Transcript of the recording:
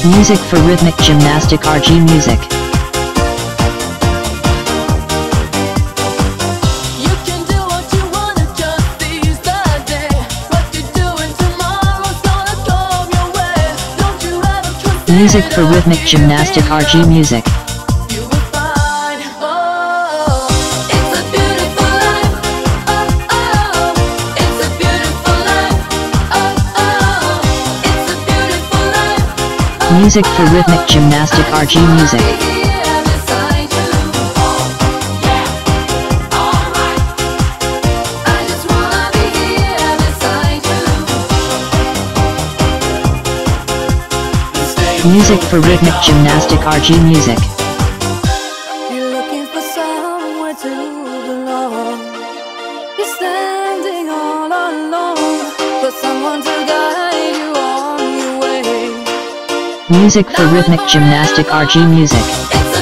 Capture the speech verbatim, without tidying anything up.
Music for rhythmic gymnastic R G music. You can do what you wanna, just seize the day. What you're doing tomorrow's gonna come your way. Don't you ever trust Music for rhythmic gymnastic R G music. you will find. Oh, it's a beautiful life. Oh, oh, it's a beautiful life. Oh, oh, it's a beautiful life. Music for rhythmic gymnastic R G music. Here beside you. I just wanna be here beside you. Music for rhythmic gymnastic R G music. You're looking for somewhere to belong. You're standing all alone, for someone to guide you on your way. Music for rhythmic gymnastic R G music. It's